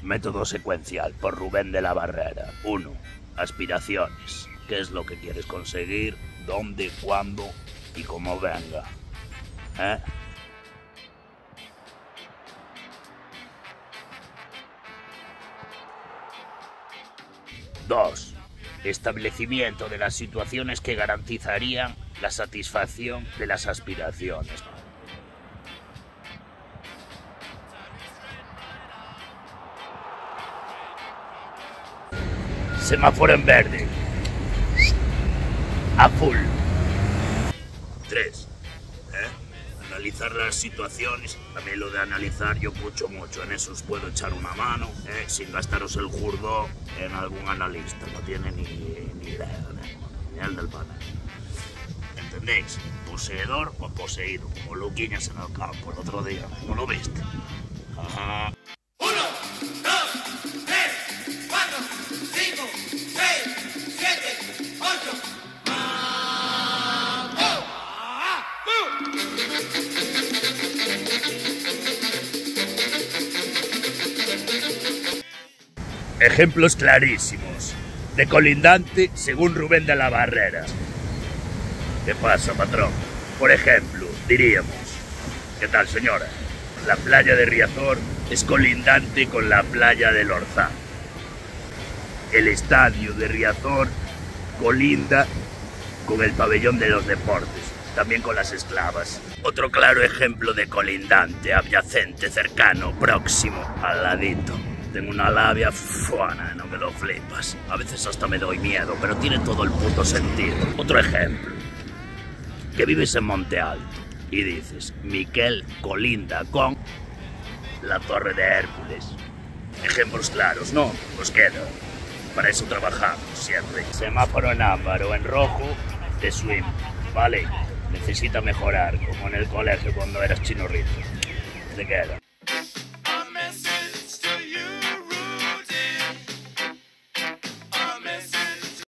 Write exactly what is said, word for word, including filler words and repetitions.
Método secuencial por Rubén de la Barrera. uno. Aspiraciones. ¿Qué es lo que quieres conseguir? ¿Dónde? ¿Cuándo? Y cómo venga. ¿Eh? dos. Establecimiento de las situaciones que garantizarían la satisfacción de las aspiraciones. Semáforo en verde. Azul. tres. ¿Eh? Analizar las situaciones. También lo de analizar yo pucho mucho. En eso os puedo echar una mano, ¿eh? Sin gastaros el jurdo en algún analista. No tiene ni, ni idea, ¿eh? Ni el del panel. ¿Entendéis? Poseedor o poseído. Como Luquiñas en el campo el otro día. ¿No lo viste? Ajá. Ejemplos clarísimos. De colindante según Rubén de la Barrera. ¿Qué pasa, patrón? Por ejemplo, diríamos... ¿Qué tal, señora? La playa de Riazor es colindante con la playa del Orzán. El estadio de Riazor colinda con el pabellón de los deportes, también con las esclavas. Otro claro ejemplo de colindante, adyacente, cercano, próximo, al ladito. Tengo una labia fuana, no me lo flipas. A veces hasta me doy miedo, pero tiene todo el puto sentido. Otro ejemplo. Que vives en Monte Alto y dices, Miquel colinda con la Torre de Hércules. Ejemplos claros, ¿no? Os quedan. Para eso trabajamos siempre. Semáforo en ámbar o en rojo, de swim, ¿vale? Necesita mejorar, como en el colegio cuando eras chinorrito. Te queda.